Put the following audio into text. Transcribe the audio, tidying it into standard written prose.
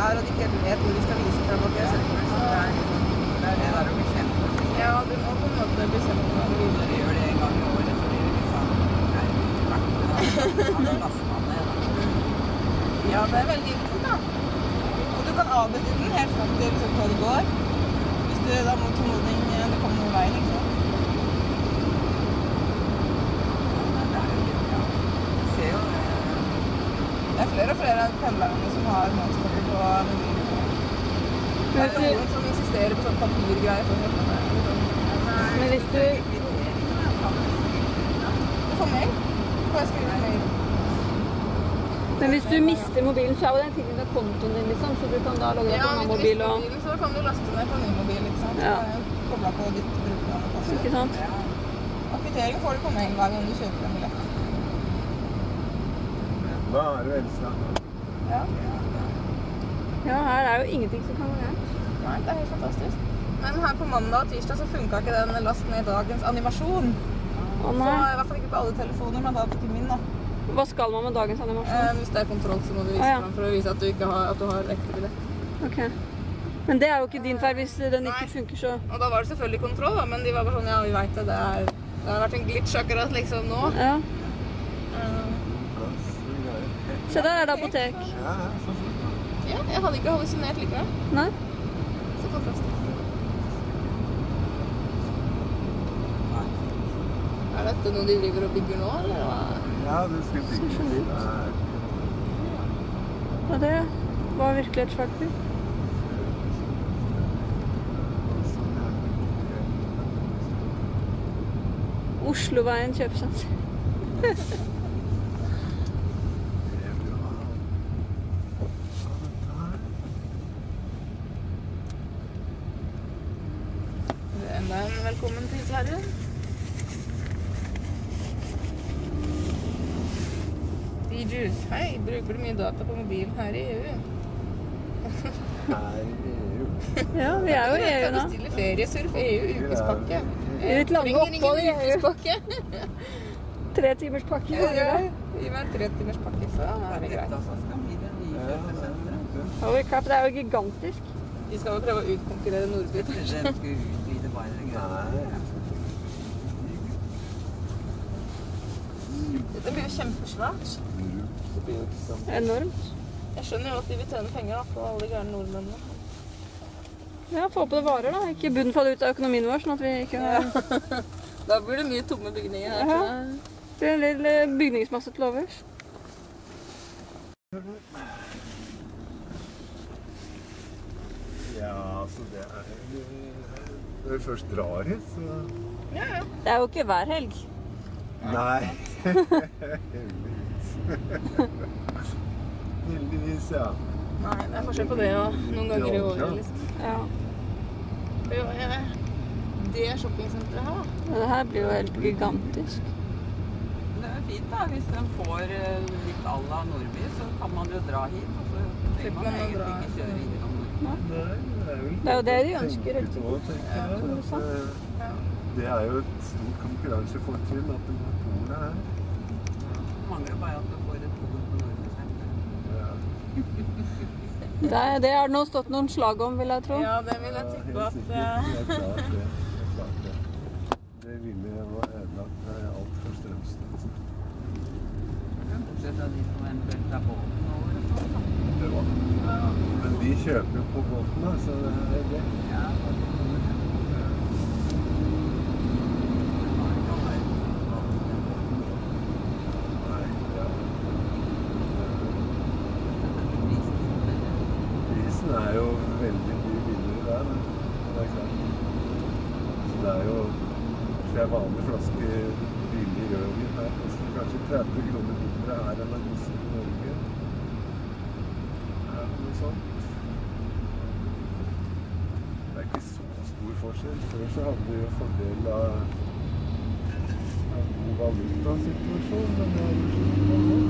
her, og de ikke vet hvor de skal vise frem at de har sett det. Så det er det der å bli kjent. Ja, du må på en måte bli kjent med alle videre. Dere gjør det en gang i året, fordi det liksom er verdt det. Han lastet ned, da. Ja, det er veldig enkelt, da. Og du kan avbryte den helt frem til liksom, hva det går. Hvis du da må tålmodig, det kommer noen veien, ikke sant? Det er flere og flere av pendlerne som har målstopper på mobilen. Det er noen som insisterer på sånn papirgreier for å hjelpe meg. Men hvis du... Du får mail. Du får skrive en mail. Men hvis du mister mobilen, så er jo den tilknyttet kontoen din, liksom, så du kan da logge deg på en annen mobil og... Ja, hvis du mister mobilen, så kan du laste ned på en ny mobil, ikke sant? Ja. Koblet på ditt brukernavn og passord. Ikke sant? Og kvittering får du på mail hver gang du kjøper en billett. Da er det velstand. Ja. Ja, her er jo ingenting som kan være gærent. Nei, det er helt fantastisk. Men her på mandag og tirsdag så funket ikke den last ned dagens animasjon. Å Så nei. i hvert fall ikke på alle telefoner, men da ikke min da. Hva skal man med dagens animasjon? Hvis det er kontroll, så må du vise frem for å vise at du ikke har, at du har ekte billett. Ok. Men det er jo ikke din feil hvis den ikke funker, så... Og da var det selvfølgelig kontroll da, men de var bare sånn, ja, vi vet det, det har vært en glitch akkurat liksom nå. Ja. Se, der er det apotek. Ja, jeg hadde ikke hallusinert likevel. Nei? Så fantastisk. Er dette noe de driver og bygger nå, eller hva? Ja, det skal bygges. Ja, det var virkelig et svært by. Osloveien kjøpesenter. Velkommen til Sverige. D-Juice. Hei, bruker du mye data på mobilen her i EU? Her i EU? Ja, vi er jo i EU nå. Bestille feriesurf EU, ukespakke. Litt lange opphold i EU. Ukespakke. 3 timers pakke. Ja, gi meg en 3 timers pakke, så er det greit. Holy crap, det er jo gigantisk. De skal jo prøve å utkonkurrere Nordby. Det blir jo kjempesvært. Enormt. Jeg skjønner jo at de vil tjene penger da, på alle de gærne nordmennene. Ja, få på det varer da. Ikke bunnfalle ut av økonomien vår, sånn at vi ikke har... Da blir det mye tomme bygninger her. Ja, det blir en lille bygningsmasse til overs. Ja, altså det er... Når vi først drar hit, så... Ja, ja. Det er jo ikke hver helg. Nei. Heldigvis. Heldigvis, ja. Nei, det er forskjell på det og noen ganger i året, liksom. Ja. Det er shoppingsenteret her, da. Det her blir jo helt gigantisk. Det er fint da, hvis den får litt à la Nordby, så kan man jo dra hit, og så trenger man egentlig ikke kjøre innom Nordby. Det er jo det de ønsker, helt sikkert. Det er jo et stort konkurransefortrinn at de har polet her. Mangler bare at du får et pol på Nordby. Det har nå stått noen slag om, vil jeg tro. Ja, det vil jeg tippe at... Det er klart det. Det ville jo ødelagt alt for Strømstad. Bortsett fra de som eventuelt er båten over. Det var. Men de kjøper jo på båten da, så det er det. Ja, Prisen er jo veldig mye billigere der, det er klart. Så det er jo, hvis det er vanlig flaske billig rødvin her, koster kanskje 30 kroner mindre her enn det koster i Norge. Ja, noe sånt. Det er ikke så stor forskjell. Før så hadde vi jo fordel av god valutasituasjon, men det er jo ikke noe.